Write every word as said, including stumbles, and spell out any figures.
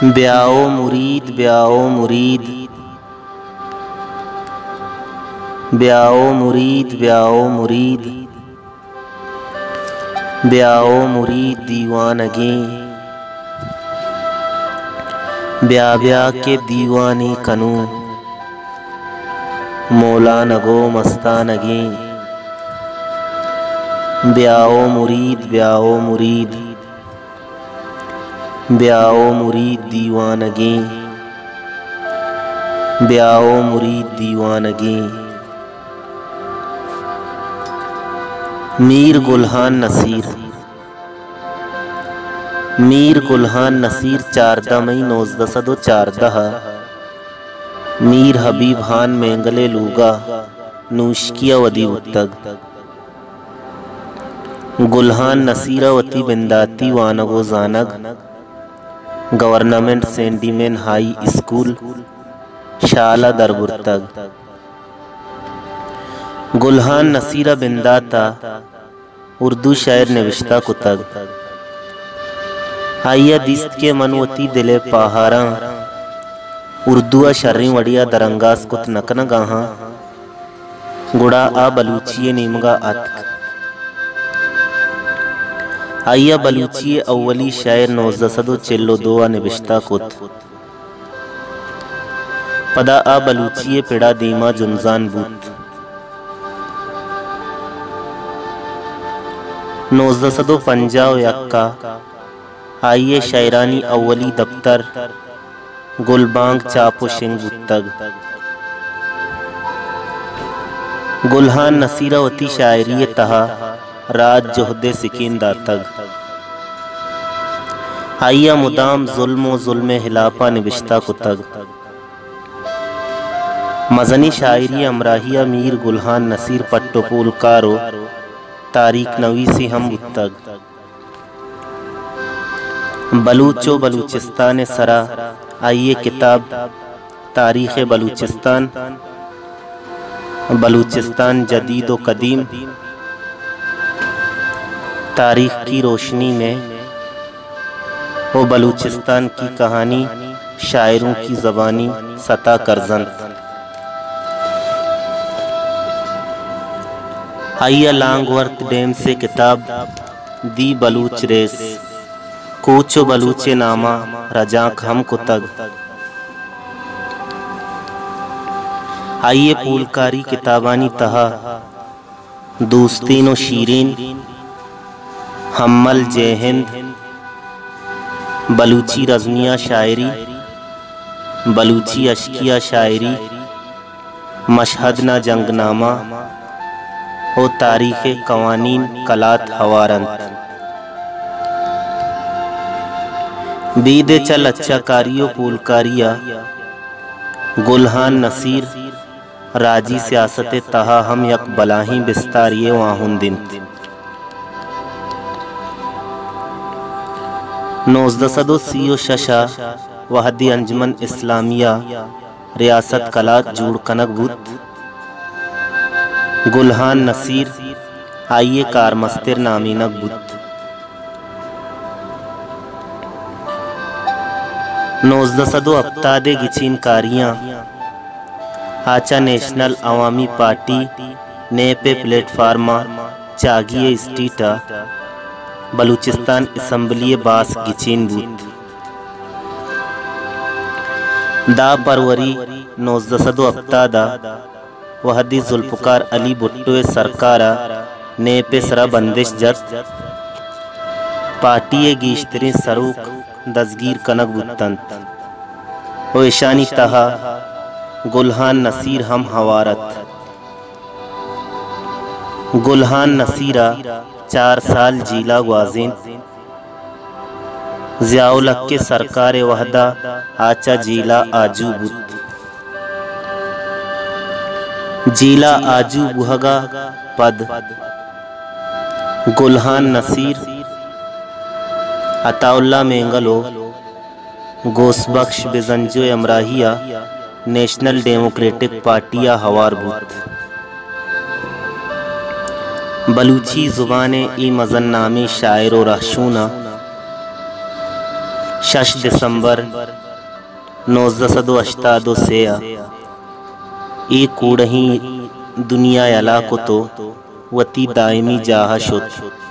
ब्याओ मुरीद ब्याओ मुरीद ब्याओ मुरीद ब्याओ मुरीद ब्याओ मुरीद दीवानगे ब्या ब्या के दीवाने कनू मौला नगो मस्तानगे ब्याओ मुरीद ब्याओ मुरीद ब्याओ मुरीद दीवानगे ब्याओ मुरीद दीवानगे। मीर गुलहान नसीर मीर गुलहान नसीर चारदा मई नौजदा सदो चारदा मीर हबीब हान मेंगले लूगा नूशकिया वदी उत्तग गुलहान नसीरावती बिंदाती वानगो जानग गवर्नमेंट सेंटीमेंट हाई स्कूल शाला दरबुर्तग गुलहान नसीरा बिंदाता उर्दू शायर निविश्ता कुतग आइया दिस्त के मनवती दिले पहारा उर्दुआ शर्री वड़िया दरंगास कुत नकन गाहा गुड़ा आ बलूचिये नीमगा अतक आइया बलूचिये अव्वली शायर नौजदा सदो चिल्लो दोआ निविश्ता कुत पदा आ बलूचिये पिड़ा दीमा जुमजान बूत नौजदा सदो पंजाब यक्का आइए शायरानी अव्वली दफ्तर गुलबांग चापो शिंग बुत्तग गुलहान नसीरावती शायरी तहा राज जोहदे सिकीन दातग आइया मुदाम जुल्मो जुल्मे हिलापा निविश्ता कुतग मजनी शायरी अमराहिया मीर गुलहान नसीर पट्टोपुल कारो तारीख नवी से हम बुत्तग बलूचो बलूचिस्तान सरा आइए किताब तारीख़ बलूचिस्तान बलूचिस्तान जदीद व कदीम तारीख़ की रोशनी में वो बलूचिस्तान की कहानी शायरों की ज़बानी सता करजन आइया लांगवर्थ डैम से किताब दी बलूच रेस कोचो बलूचे नामा रजाक हम कुतग आइए पुलकारी किताबानी तहा दोस्तीनो शीरीन हम्मल जय हिंद बलूची रज़मिया शायरी बलूची अश्किया शायरी मशहद ना जंगनामा ओ तारीख़ कवानीन कलात हवारंत बीदे चल अच्छा कारियो पुलकारिया गुलहान नसीर राजी सियासत तहा हम यक बलाही बिस्तारिये वाहुन दिन नौजदा सदो सीओ शशा वहदी अंजमन इस्लामिया रियासत कलात जूड़ कनक बुत गुलहान नसीर आइए कारमस्तिर नामीनक बुत नौजदा सदो अफ्तादे गिचीन कारियाँ आचा नेशनल अवामी पार्टी ने पे प्लेटफार्मा चागिए स्टीटा बलूचिस्तान असम्बली बास गिचीन बूथ दा परवरी नौजदा सदो अफ्तादा वहदी जुल्फकार अली भुट्टो सरकारा ने पे सरा बंदिश जत पार्टी गीश्तरी सरूक दजगीर कनक बुत्तंत ओ ईशानी तहा गुलहान नसीर हम हवारत गुलहान नसीरा चार साल जीला ग्वाजिन ज़ियाउल-हक के सरकार वहदा आचा जीला आजू बुत जीला आजू बुहगा पद गुलहान नसीर अताउल्ला मेंगलो गोसबख्श बेजंजो अमराहिया नेशनल डेमोक्रेटिक पार्टिया हवार बुत बलूची ज़ुबान ई मज़न्नामी शायर व रहशूना शश दिसंबर नौजदा सदो अश्तादो सेया ए कूड़ही दुनिया अला को तो वती दायमी जाहा शुत।